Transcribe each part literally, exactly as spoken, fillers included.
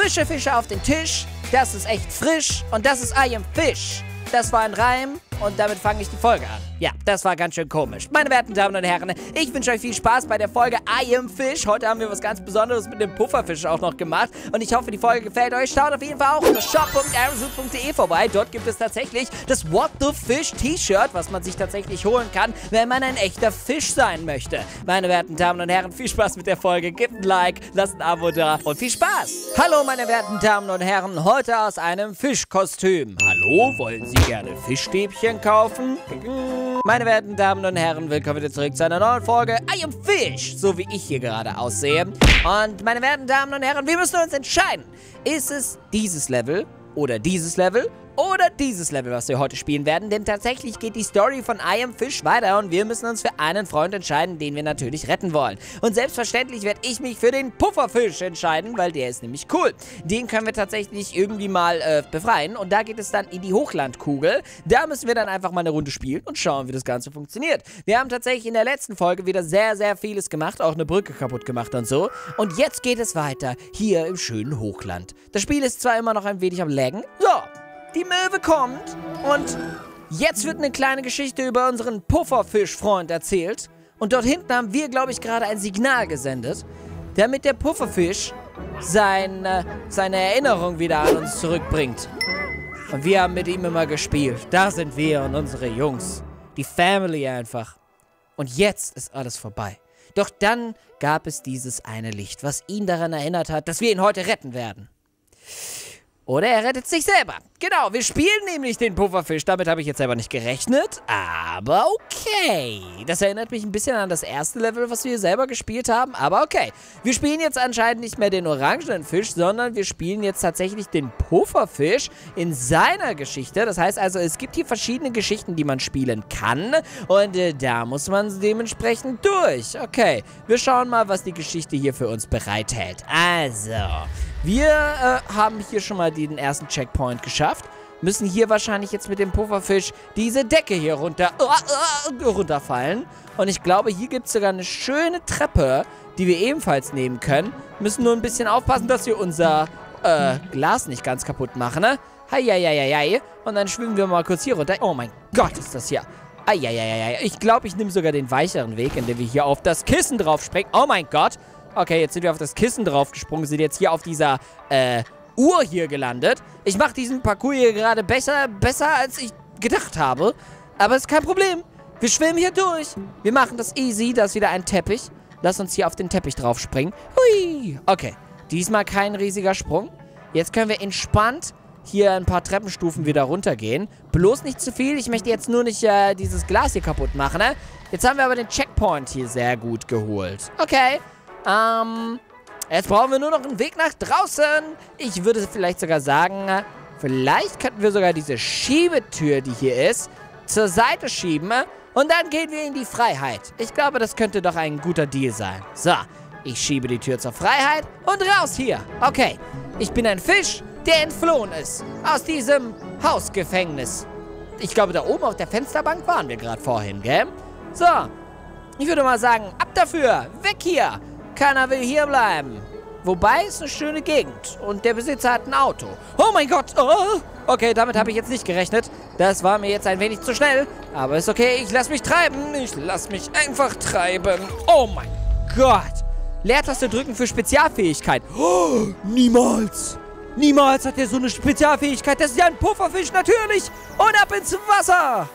Frische Fische auf den Tisch, das ist echt frisch und das ist I am Fish. Das war ein Reim und damit fange ich die Folge an. Ja, das war ganz schön komisch. Meine werten Damen und Herren, ich wünsche euch viel Spaß bei der Folge I am Fish. Heute haben wir was ganz Besonderes mit dem Pufferfisch auch noch gemacht. Und ich hoffe, die Folge gefällt euch. Schaut auf jeden Fall auch unter shop punkt amazon punkt de vorbei. Dort gibt es tatsächlich das What the Fish T-Shirt, was man sich tatsächlich holen kann, wenn man ein echter Fisch sein möchte. Meine werten Damen und Herren, viel Spaß mit der Folge. Gebt ein Like, lasst ein Abo da und viel Spaß. Hallo, meine werten Damen und Herren, heute aus einem Fischkostüm. Hallo, wollen Sie gerne Fischstäbchen kaufen? Meine werten Damen und Herren, willkommen wieder zurück zu einer neuen Folge I am Fish, so wie ich hier gerade aussehe. Und meine werten Damen und Herren, wir müssen uns entscheiden. Ist es dieses Level oder dieses Level oder dieses Level, was wir heute spielen werden? Denn tatsächlich geht die Story von I am Fish weiter und wir müssen uns für einen Freund entscheiden, den wir natürlich retten wollen. Und selbstverständlich werde ich mich für den Pufferfisch entscheiden, weil der ist nämlich cool. Den können wir tatsächlich irgendwie mal äh, befreien und da geht es dann in die Hochlandkugel. Da müssen wir dann einfach mal eine Runde spielen und schauen, wie das Ganze funktioniert. Wir haben tatsächlich in der letzten Folge wieder sehr, sehr vieles gemacht, auch eine Brücke kaputt gemacht und so. Und jetzt geht es weiter hier im schönen Hochland. Das Spiel ist zwar immer noch ein wenig am Laggen. So. Die Möwe kommt und jetzt wird eine kleine Geschichte über unseren Pufferfischfreund erzählt. Und dort hinten haben wir, glaube ich, gerade ein Signal gesendet, damit der Pufferfisch sein, seine Erinnerung wieder an uns zurückbringt. Und wir haben mit ihm immer gespielt. Da sind wir und unsere Jungs. Die Family einfach. Und jetzt ist alles vorbei. Doch dann gab es dieses eine Licht, was ihn daran erinnert hat, dass wir ihn heute retten werden. Oder er rettet sich selber. Genau, wir spielen nämlich den Pufferfisch. Damit habe ich jetzt selber nicht gerechnet. Aber okay. Das erinnert mich ein bisschen an das erste Level, was wir selber gespielt haben. Aber okay. Wir spielen jetzt anscheinend nicht mehr den orangenen Fisch, sondern wir spielen jetzt tatsächlich den Pufferfisch in seiner Geschichte. Das heißt also, es gibt hier verschiedene Geschichten, die man spielen kann. Und äh, da muss man dementsprechend durch. Okay, wir schauen mal, was die Geschichte hier für uns bereithält. Also, wir äh, haben hier schon mal den ersten Checkpoint geschafft. Müssen hier wahrscheinlich jetzt mit dem Pufferfisch diese Decke hier runter, uh, uh, runterfallen. Und ich glaube, hier gibt es sogar eine schöne Treppe, die wir ebenfalls nehmen können. Müssen nur ein bisschen aufpassen, dass wir unser äh, Glas nicht ganz kaputt machen, ne? Heieieiei. Und dann schwimmen wir mal kurz hier runter. Oh mein Gott, ist das hier. Eieieiei. Ich glaube, ich nehme sogar den weicheren Weg, indem wir hier auf das Kissen drauf springen. Oh mein Gott. Okay, jetzt sind wir auf das Kissen draufgesprungen, sind jetzt hier auf dieser, äh, Uhr hier gelandet. Ich mache diesen Parcours hier gerade besser, besser, als ich gedacht habe. Aber ist kein Problem. Wir schwimmen hier durch. Wir machen das easy. Da ist wieder ein Teppich. Lass uns hier auf den Teppich drauf springen. Hui. Okay, diesmal kein riesiger Sprung. Jetzt können wir entspannt hier ein paar Treppenstufen wieder runtergehen. Bloß nicht zu viel. Ich möchte jetzt nur nicht äh, dieses Glas hier kaputt machen, ne? Jetzt haben wir aber den Checkpoint hier sehr gut geholt. Okay. Ähm, jetzt brauchen wir nur noch einen Weg nach draußen. Ich würde vielleicht sogar sagen, vielleicht könnten wir sogar diese Schiebetür, die hier ist, zur Seite schieben. Und dann gehen wir in die Freiheit. Ich glaube, das könnte doch ein guter Deal sein. So, ich schiebe die Tür zur Freiheit und raus hier. Okay, ich bin ein Fisch, der entflohen ist aus diesem Hausgefängnis. Ich glaube, da oben auf der Fensterbank waren wir gerade vorhin, gell? So, ich würde mal sagen, ab dafür, weg hier. Keiner will hier bleiben. Wobei, es ist eine schöne Gegend. Und der Besitzer hat ein Auto. Oh mein Gott. Oh. Okay, damit habe ich jetzt nicht gerechnet. Das war mir jetzt ein wenig zu schnell. Aber ist okay, ich lasse mich treiben. Ich lasse mich einfach treiben. Oh mein Gott. Leertaste drücken für Spezialfähigkeit. Oh, niemals. Niemals hat er so eine Spezialfähigkeit. Das ist ja ein Pufferfisch, natürlich. Und ab ins Wasser.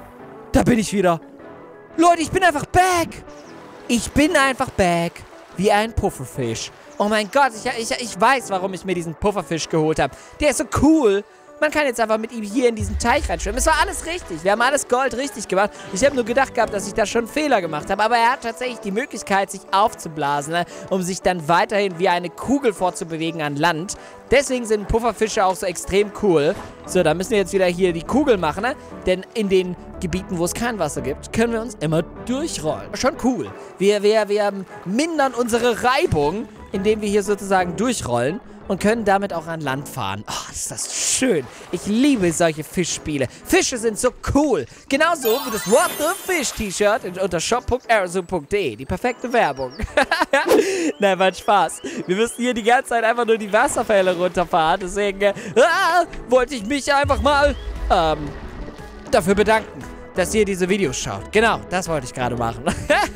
Da bin ich wieder. Leute, ich bin einfach back. Ich bin einfach back. Wie ein Pufferfisch. Oh mein Gott, ich, ich, ich weiß, warum ich mir diesen Pufferfisch geholt habe. Der ist so cool. Man kann jetzt einfach mit ihm hier in diesen Teich reinschwimmen. Es war alles richtig. Wir haben alles Gold richtig gemacht. Ich habe nur gedacht gehabt, dass ich da schon einen Fehler gemacht habe. Aber er hat tatsächlich die Möglichkeit, sich aufzublasen, ne? Um sich dann weiterhin wie eine Kugel fortzubewegen an Land. Deswegen sind Pufferfische auch so extrem cool. So, da müssen wir jetzt wieder hier die Kugel machen, ne? Denn in den Gebieten, wo es kein Wasser gibt, können wir uns immer durchrollen. Schon cool. Wir, wir, wir mindern unsere Reibung, indem wir hier sozusagen durchrollen. und können damit auch an Land fahren. Oh, ist das schön. Ich liebe solche Fischspiele. Fische sind so cool. Genauso wie das What the Fish T-Shirt unter shop punkt aerozoom punkt de. Die perfekte Werbung. Nein, mein Spaß. Wir müssen hier die ganze Zeit einfach nur die Wasserfälle runterfahren. Deswegen äh, ah, wollte ich mich einfach mal ähm, dafür bedanken, dass ihr diese Videos schaut. Genau, das wollte ich gerade machen.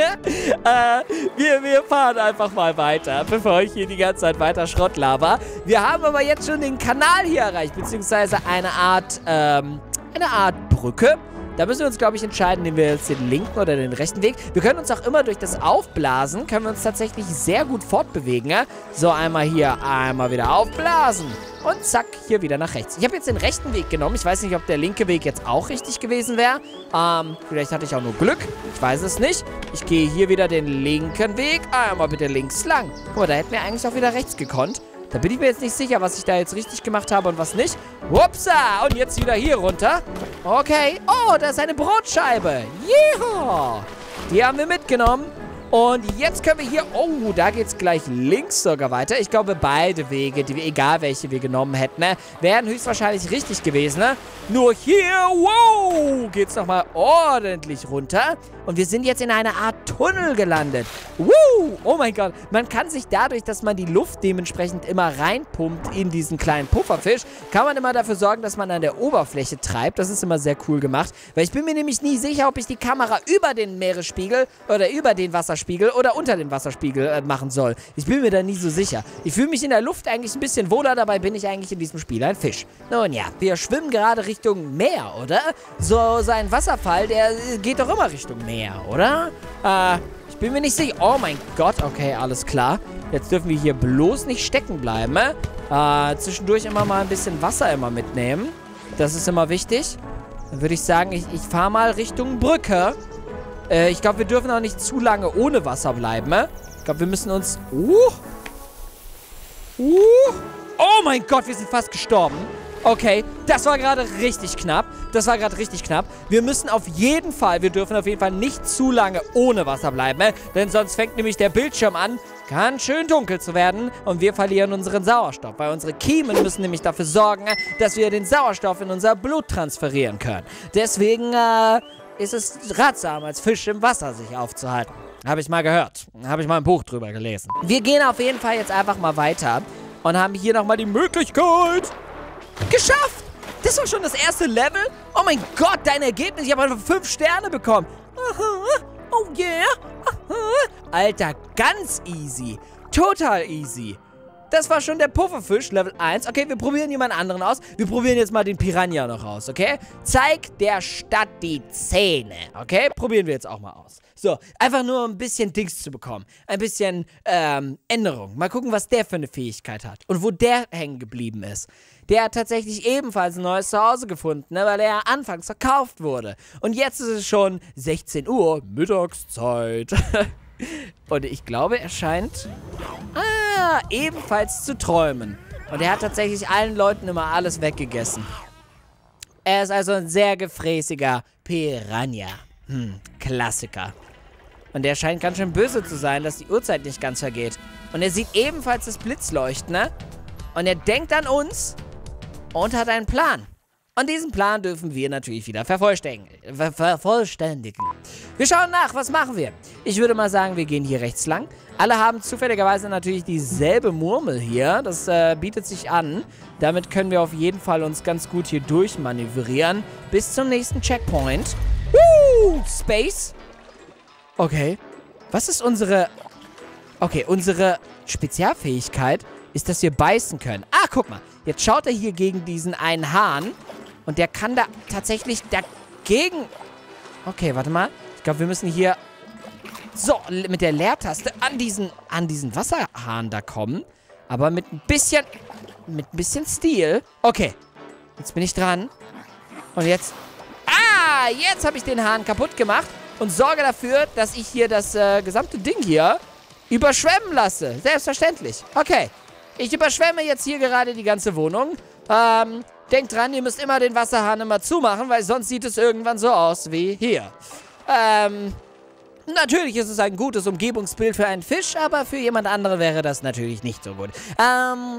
äh, wir, wir fahren einfach mal weiter, bevor ich hier die ganze Zeit weiter Schrott laber. Wir haben aber jetzt schon den Kanal hier erreicht, beziehungsweise eine Art, ähm, eine Art Brücke. Da müssen wir uns, glaube ich, entscheiden, nehmen wir jetzt den linken oder den rechten Weg. Wir können uns auch immer durch das Aufblasen, können wir uns tatsächlich sehr gut fortbewegen. Ja? So, einmal hier, einmal wieder aufblasen. Und zack, hier wieder nach rechts. Ich habe jetzt den rechten Weg genommen. Ich weiß nicht, ob der linke Weg jetzt auch richtig gewesen wäre. Ähm, vielleicht hatte ich auch nur Glück. Ich weiß es nicht. Ich gehe hier wieder den linken Weg. Einmal bitte links lang. Guck mal, da hätten wir eigentlich auch wieder rechts gekonnt. Da bin ich mir jetzt nicht sicher, was ich da jetzt richtig gemacht habe und was nicht. Upsa! Und jetzt wieder hier runter. Okay. Oh, da ist eine Brotscheibe. Yeehaw! Die haben wir mitgenommen. Und jetzt können wir hier... Oh, da geht's gleich links sogar weiter. Ich glaube, beide Wege, die wir, egal welche wir genommen hätten, ne, wären höchstwahrscheinlich richtig gewesen. Ne? Nur hier, wow, geht's nochmal ordentlich runter. Und wir sind jetzt in einer Art Tunnel gelandet. Woo! Oh mein Gott. Man kann sich dadurch, dass man die Luft dementsprechend immer reinpumpt in diesen kleinen Pufferfisch, kann man immer dafür sorgen, dass man an der Oberfläche treibt. Das ist immer sehr cool gemacht. Weil ich bin mir nämlich nie sicher, ob ich die Kamera über den Meeresspiegel oder über den Wasserspiegel oder unter dem Wasserspiegel äh, machen soll. Ich bin mir da nie so sicher. Ich fühle mich in der Luft eigentlich ein bisschen wohler, dabei bin ich eigentlich in diesem Spiel ein Fisch. Nun ja, wir schwimmen gerade Richtung Meer, oder? So, so ein Wasserfall, der äh, geht doch immer Richtung Meer. Oder? Äh, ich bin mir nicht sicher. Oh mein Gott, okay, alles klar. Jetzt dürfen wir hier bloß nicht stecken bleiben. Äh, zwischendurch immer mal ein bisschen Wasser immer mitnehmen. Das ist immer wichtig. Dann würde ich sagen, ich, ich fahre mal Richtung Brücke. Äh, ich glaube, wir dürfen auch nicht zu lange ohne Wasser bleiben. Ich glaube, wir müssen uns... Uh, uh, oh mein Gott, wir sind fast gestorben. Okay, das war gerade richtig knapp. Das war gerade richtig knapp. Wir müssen auf jeden Fall, wir dürfen auf jeden Fall nicht zu lange ohne Wasser bleiben, äh? Denn sonst fängt nämlich der Bildschirm an, ganz schön dunkel zu werden und wir verlieren unseren Sauerstoff. Weil unsere Kiemen müssen nämlich dafür sorgen, dass wir den Sauerstoff in unser Blut transferieren können. Deswegen äh, ist es ratsam, als Fisch im Wasser sich aufzuhalten. Habe ich mal gehört. Habe ich mal ein Buch drüber gelesen. Wir gehen auf jeden Fall jetzt einfach mal weiter und haben hier nochmal die Möglichkeit... Geschafft! Das war schon das erste Level? Oh mein Gott, dein Ergebnis. Ich habe einfach fünf Sterne bekommen. Aha. Oh yeah. Aha. Alter, ganz easy. Total easy. Das war schon der Pufferfisch, Level eins. Okay, wir probieren jemand anderen aus. Wir probieren jetzt mal den Piranha noch aus, okay? Zeig der Stadt die Zähne, okay? Probieren wir jetzt auch mal aus. So, einfach nur ein bisschen Dings zu bekommen. Ein bisschen, ähm, Änderung. Mal gucken, was der für eine Fähigkeit hat. Und wo der hängen geblieben ist. Der hat tatsächlich ebenfalls ein neues Zuhause gefunden, ne, weil er anfangs verkauft wurde. Und jetzt ist es schon sechzehn Uhr, Mittagszeit. Und ich glaube, er scheint ah, ebenfalls zu träumen. Und er hat tatsächlich allen Leuten immer alles weggegessen. Er ist also ein sehr gefräßiger Piranha. Hm, Klassiker. Und er scheint ganz schön böse zu sein, dass die Uhrzeit nicht ganz vergeht. Und er sieht ebenfalls das Blitzleuchten, ne? Und er denkt an uns und hat einen Plan. Und diesen Plan dürfen wir natürlich wieder vervollständigen. Ver vervollständigen. Wir schauen nach, was machen wir? Ich würde mal sagen, wir gehen hier rechts lang. Alle haben zufälligerweise natürlich dieselbe Murmel hier. Das äh, bietet sich an. Damit können wir auf jeden Fall uns ganz gut hier durchmanövrieren. Bis zum nächsten Checkpoint. Woo! Space. Okay. Was ist unsere... Okay, unsere Spezialfähigkeit ist, dass wir beißen können. Ah, guck mal. Jetzt schaut er hier gegen diesen einen Hahn. Und der kann da tatsächlich dagegen... Okay, warte mal. Ich glaube, wir müssen hier so mit der Leertaste an diesen, an diesen Wasserhahn da kommen. Aber mit ein bisschen... Mit ein bisschen Stil. Okay. Jetzt bin ich dran. Und jetzt... Ah, jetzt habe ich den Hahn kaputt gemacht. Und sorge dafür, dass ich hier das äh, gesamte Ding hier überschwemmen lasse. Selbstverständlich. Okay. Ich überschwemme jetzt hier gerade die ganze Wohnung. Ähm... Denkt dran, ihr müsst immer den Wasserhahn immer zumachen, weil sonst sieht es irgendwann so aus wie hier. Ähm, natürlich ist es ein gutes Umgebungsbild für einen Fisch, aber für jemand anderen wäre das natürlich nicht so gut. Ähm,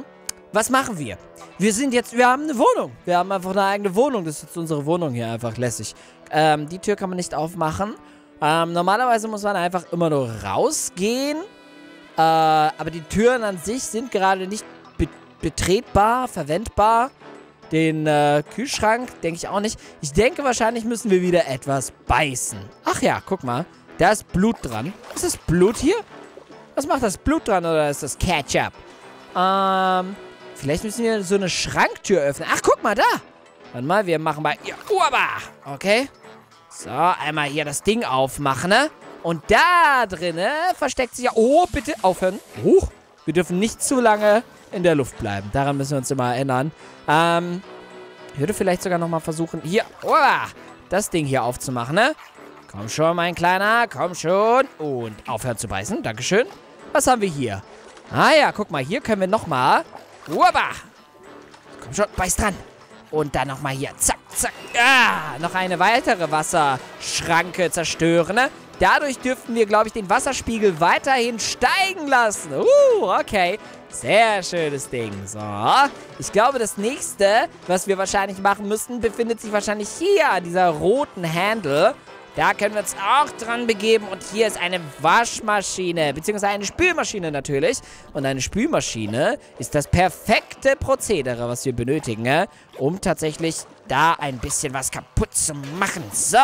was machen wir? Wir sind jetzt, wir haben eine Wohnung. Wir haben einfach eine eigene Wohnung. Das ist jetzt unsere Wohnung hier, einfach lässig. Ähm, die Tür kann man nicht aufmachen. Ähm, normalerweise muss man einfach immer nur rausgehen. Äh, aber die Türen an sich sind gerade nicht be betretbar, verwendbar. Den äh, Kühlschrank denke ich auch nicht. Ich denke, wahrscheinlich müssen wir wieder etwas beißen. Ach ja, guck mal. Da ist Blut dran. Ist das Blut hier? Was macht das Blut dran oder ist das Ketchup? Ähm, vielleicht müssen wir so eine Schranktür öffnen. Ach, guck mal da. Warte mal, wir machen mal... Ja, uaba. Okay. So, einmal hier das Ding aufmachen, ne? Und da drinnen versteckt sich ja... Oh, bitte aufhören. Huch. Wir dürfen nicht zu lange in der Luft bleiben. Daran müssen wir uns immer erinnern. Ähm, ich würde vielleicht sogar nochmal versuchen... Hier, uaba, das Ding hier aufzumachen, ne? Komm schon, mein Kleiner. Komm schon. Und aufhören zu beißen. Dankeschön. Was haben wir hier? Ah ja, guck mal. Hier können wir nochmal... Uaba. Komm schon, beiß dran. Und dann nochmal hier. Zack, zack. Ah, noch eine weitere Wasserschranke zerstören. Ne? Dadurch dürften wir, glaube ich, den Wasserspiegel weiterhin steigen lassen. Uh, okay. Sehr schönes Ding. So. Ich glaube, das nächste, was wir wahrscheinlich machen müssen, befindet sich wahrscheinlich hier an dieser roten Handle. Da können wir uns auch dran begeben. Und hier ist eine Waschmaschine, beziehungsweise eine Spülmaschine natürlich. Und eine Spülmaschine ist das perfekte Prozedere, was wir benötigen, ne? Um tatsächlich da ein bisschen was kaputt zu machen. So.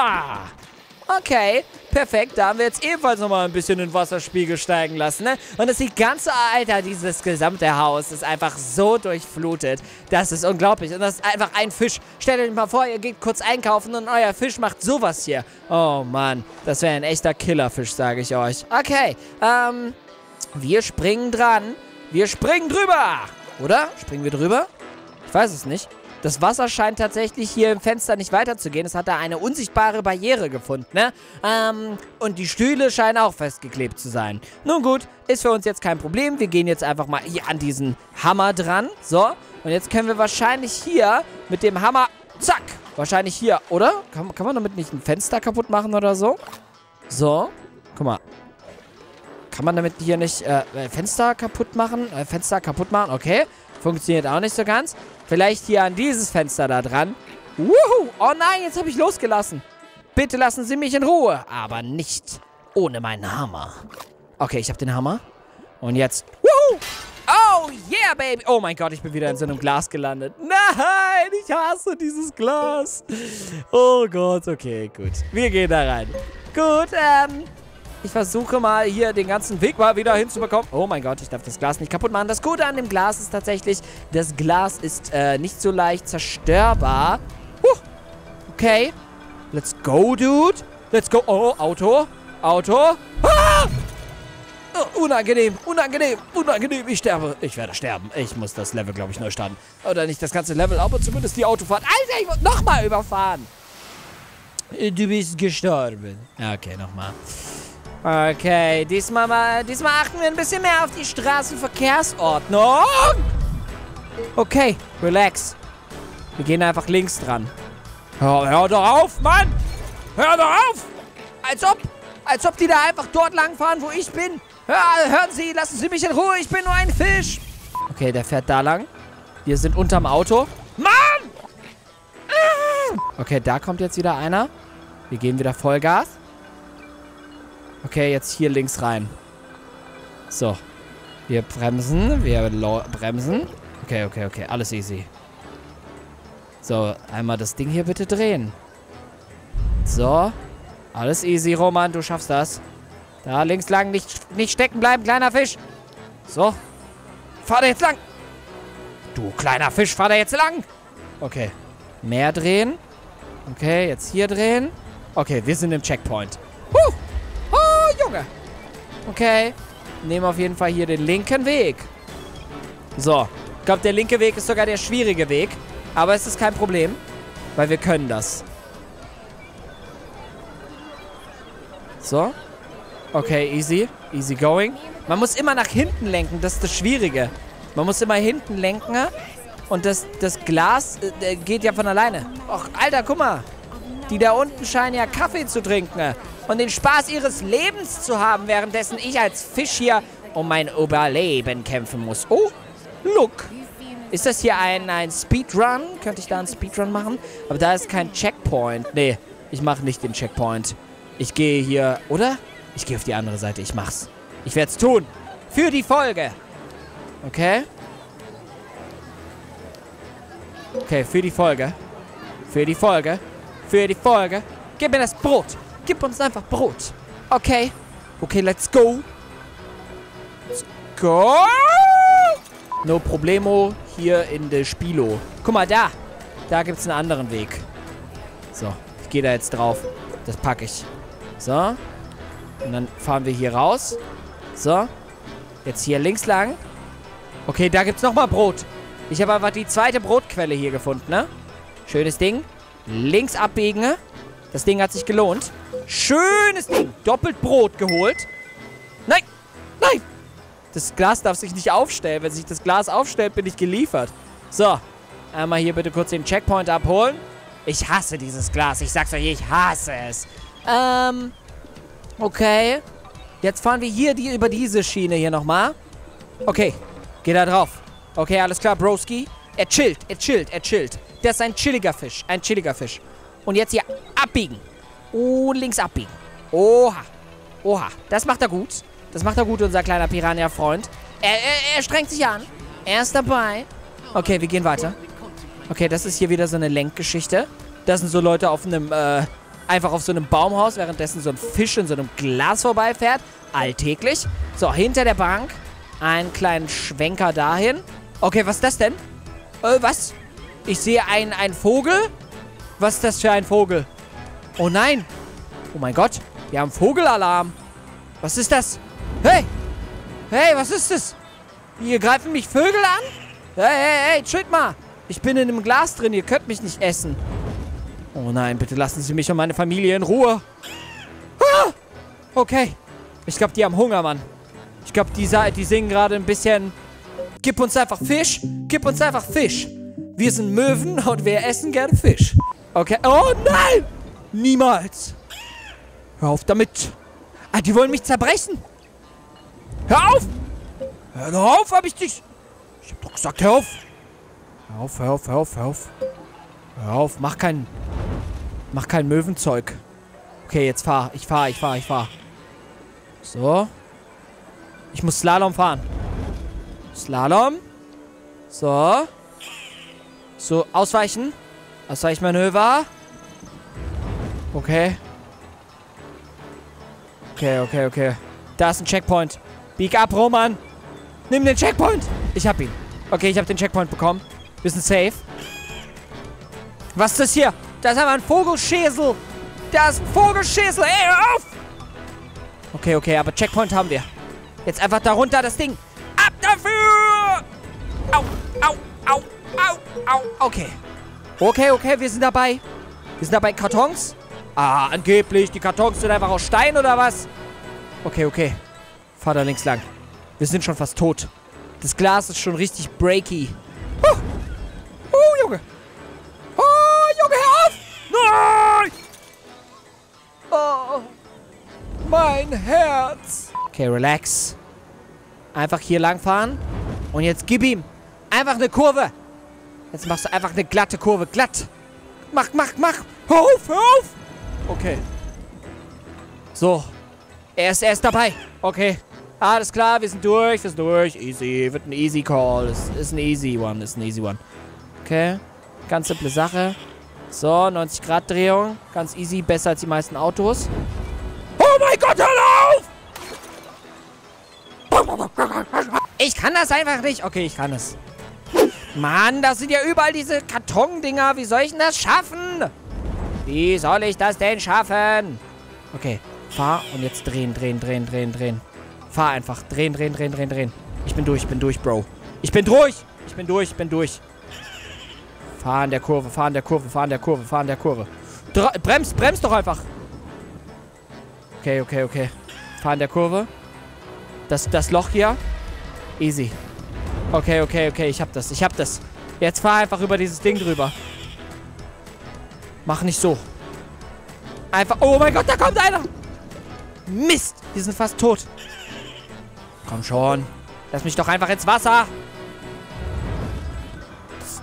Okay, perfekt. Da haben wir jetzt ebenfalls nochmal ein bisschen den Wasserspiegel steigen lassen, ne? Und das die ganze, Alter, dieses gesamte Haus ist einfach so durchflutet. Das ist unglaublich. Und das ist einfach ein Fisch. Stellt euch mal vor, ihr geht kurz einkaufen und euer Fisch macht sowas hier. Oh, Mann. Das wäre ein echter Killerfisch, sage ich euch. Okay, ähm, wir springen dran. Wir springen drüber. Oder? Springen wir drüber? Ich weiß es nicht. Das Wasser scheint tatsächlich hier im Fenster nicht weiterzugehen. Es hat da eine unsichtbare Barriere gefunden, ne? Ähm, und die Stühle scheinen auch festgeklebt zu sein. Nun gut, ist für uns jetzt kein Problem. Wir gehen jetzt einfach mal hier an diesen Hammer dran. So, und jetzt können wir wahrscheinlich hier mit dem Hammer, zack, wahrscheinlich hier, oder? Kann, kann man damit nicht ein Fenster kaputt machen oder so? So, guck mal. Kann man damit hier nicht äh, Fenster kaputt machen? Äh, Fenster kaputt machen, okay. Funktioniert auch nicht so ganz. Vielleicht hier an dieses Fenster da dran. Wuhu! Oh nein, jetzt habe ich losgelassen. Bitte lassen Sie mich in Ruhe. Aber nicht ohne meinen Hammer. Okay, ich habe den Hammer. Und jetzt... Wuhu! Oh yeah, Baby! Oh mein Gott, ich bin wieder in so einem Glas gelandet. Nein, ich hasse dieses Glas. Oh Gott, okay, gut. Wir gehen da rein. Gut, ähm... ich versuche mal hier den ganzen Weg mal wieder hinzubekommen. Oh mein Gott, ich darf das Glas nicht kaputt machen. Das Gute an dem Glas ist tatsächlich, das Glas ist äh, nicht so leicht zerstörbar. Huh. Okay. Let's go, dude. Let's go. Oh, Auto. Auto. Ah! Oh, unangenehm, unangenehm, unangenehm. Ich sterbe. Ich werde sterben. Ich muss das Level, glaube ich, neu starten. Oder nicht das ganze Level, aber zumindest die Autofahrt. Alter, ich muss nochmal überfahren. Du bist gestorben. Okay, nochmal. Okay, diesmal, mal, diesmal achten wir ein bisschen mehr auf die Straßenverkehrsordnung. Okay, relax. Wir gehen einfach links dran. Hör, hör doch auf, Mann! Hör doch auf! Als ob, als ob die da einfach dort lang fahren, wo ich bin. Hör, hören Sie, lassen Sie mich in Ruhe, ich bin nur ein Fisch. Okay, der fährt da lang. Wir sind unterm Auto. Mann! Okay, da kommt jetzt wieder einer. Wir gehen wieder Vollgas. Okay, jetzt hier links rein. So. Wir bremsen. Wir bremsen. Okay, okay, okay. Alles easy. So, einmal das Ding hier bitte drehen. So. Alles easy, Roman. Du schaffst das. Da links lang. Nicht, nicht stecken bleiben, kleiner Fisch. So. Fahr da jetzt lang. Du kleiner Fisch, fahr da jetzt lang. Okay. Mehr drehen. Okay, jetzt hier drehen. Okay, wir sind im Checkpoint. Huh. Junge. Okay. Nehmen auf jeden Fall hier den linken Weg. So. Ich glaube, der linke Weg ist sogar der schwierige Weg. Aber es ist kein Problem. Weil wir können das. So. Okay, easy. Easy going. Man muss immer nach hinten lenken. Das ist das Schwierige. Man muss immer hinten lenken. Und das, das Glas äh, geht ja von alleine. Och, Alter, guck mal. Die da unten scheinen ja Kaffee zu trinken. Und den Spaß ihres Lebens zu haben, währenddessen ich als Fisch hier um mein Überleben kämpfen muss. Oh, look. Ist das hier ein, ein Speedrun? Könnte ich da einen Speedrun machen? Aber da ist kein Checkpoint. Nee, ich mache nicht den Checkpoint. Ich gehe hier, oder? Ich gehe auf die andere Seite. Ich mach's. Ich werde es tun. Für die Folge. Okay. Okay, für die Folge. Für die Folge. Für die Folge. Gib mir das Brot. Gib uns einfach Brot. Okay. Okay, let's go. Let's go. No problemo. Hier in der Spilo. Guck mal, da. Da gibt es einen anderen Weg. So, ich gehe da jetzt drauf. Das packe ich. So. Und dann fahren wir hier raus. So. Jetzt hier links lang. Okay, da gibt es nochmal Brot. Ich habe einfach die zweite Brotquelle hier gefunden, ne? Schönes Ding. Links abbiegen. Das Ding hat sich gelohnt. Schönes Ding. Doppelt Brot geholt. Nein. Nein. Das Glas darf sich nicht aufstellen. Wenn sich das Glas aufstellt, bin ich geliefert. So. Einmal hier bitte kurz den Checkpoint abholen. Ich hasse dieses Glas. Ich sag's euch, ich hasse es. Ähm. Okay. Jetzt fahren wir hier die, über diese Schiene hier nochmal. Okay. Geh da drauf. Okay, alles klar, Broski. Er chillt, er chillt, er chillt. Der ist ein chilliger Fisch. Ein chilliger Fisch. Und jetzt hier abbiegen. Und links abbiegen. Oha. Oha. Das macht er gut. Das macht er gut, unser kleiner Piranha-Freund. Er, er, er strengt sich an. Er ist dabei. Okay, wir gehen weiter. Okay, das ist hier wieder so eine Lenkgeschichte. Das sind so Leute auf einem, äh, einfach auf so einem Baumhaus, währenddessen so ein Fisch in so einem Glas vorbeifährt. Alltäglich. So, hinter der Bank. Einen kleinen Schwenker dahin. Okay, was ist das denn? Äh, was? Ich sehe einen, einen Vogel. Was ist das für ein Vogel? Oh nein. Oh mein Gott. Wir haben Vogelalarm. Was ist das? Hey. Hey, was ist das? Hier greifen mich Vögel an? Hey, hey, hey, chillt mal. Ich bin in einem Glas drin. Ihr könnt mich nicht essen. Oh nein, bitte lassen Sie mich und meine Familie in Ruhe. Ah! Okay. Ich glaube, die haben Hunger, Mann. Ich glaube, die, die singen gerade ein bisschen... Gib uns einfach Fisch. Gib uns einfach Fisch. Wir sind Möwen und wir essen gerne Fisch. Okay. Oh nein! Niemals. Hör auf damit. Ah, die wollen mich zerbrechen. Hör auf! Hör doch auf, hab ich dich... Ich hab doch gesagt, hör auf. Hör auf, hör auf, hör auf, hör auf. Hör auf, mach kein... Mach kein Möwenzeug. Okay, jetzt fahr. Ich fahr, ich fahr, ich fahr. So. Ich muss Slalom fahren. Slalom. So. So, ausweichen. Ausweichmanöver. Okay. Okay, okay, okay. Da ist ein Checkpoint. Bieg ab, Roman. Nimm den Checkpoint. Ich hab ihn. Okay, ich hab den Checkpoint bekommen. Wir sind safe. Was ist das hier? Da ist aber ein Vogelschäsel. Da ist ein Vogelschäsel. Ey, hör auf! Okay, okay, aber Checkpoint haben wir. Jetzt einfach darunter das Ding. Ab dafür! Au, au, au, au, au. Okay. Okay, okay, wir sind dabei. Wir sind dabei. Kartons? Ah, angeblich. Die Kartons sind einfach aus Stein oder was? Okay, okay. Fahr da links lang. Wir sind schon fast tot. Das Glas ist schon richtig breaky. Huh. Oh, Junge. Oh, Junge, hör auf! Nein! Oh. Mein Herz. Okay, relax. Einfach hier lang fahren. Und jetzt gib ihm. Einfach eine Kurve. Jetzt machst du einfach eine glatte Kurve. Glatt. Mach, mach, mach. Hör auf, hör auf. Okay. So. Er ist, er ist dabei. Okay. Alles klar, wir sind durch. Wir sind durch. Easy. Wird ein easy Call. Das ist ein easy one. Das ist ein easy one. Okay. Ganz simple Sache. So, neunzig Grad Drehung. Ganz easy. Besser als die meisten Autos. Oh mein Gott, hör auf! Ich kann das einfach nicht. Okay, ich kann es. Mann, das sind ja überall diese Kartondinger. Wie soll ich denn das schaffen? Wie soll ich das denn schaffen? Okay, fahr und jetzt drehen, drehen, drehen, drehen, drehen. Fahr einfach. Drehen, drehen, drehen, drehen, drehen. Ich bin durch, ich bin durch, Bro. Ich bin durch. Ich bin durch, ich bin durch. Fahr in der Kurve, fahr in der Kurve, fahr in der Kurve, fahr in der Kurve. Dra brems, brems doch einfach. Okay, okay, okay. Fahr in der Kurve. Das, das Loch hier. Easy. Okay, okay, okay. Ich hab das. Ich hab das. Jetzt fahr einfach über dieses Ding drüber. Mach nicht so. Einfach... Oh mein Gott, da kommt einer! Mist! Wir sind fast tot. Komm schon. Lass mich doch einfach ins Wasser.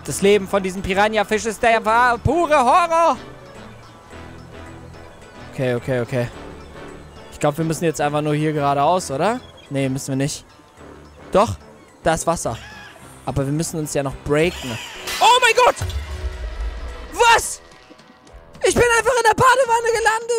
Das Leben von diesem Piranha-Fisch ist der war pure Horror. Okay, okay, okay. Ich glaube, wir müssen jetzt einfach nur hier geradeaus, oder? Nee, müssen wir nicht. Doch, da ist Wasser. Aber wir müssen uns ja noch breaken. Oh mein Gott! Was? Ich bin einfach in der Badewanne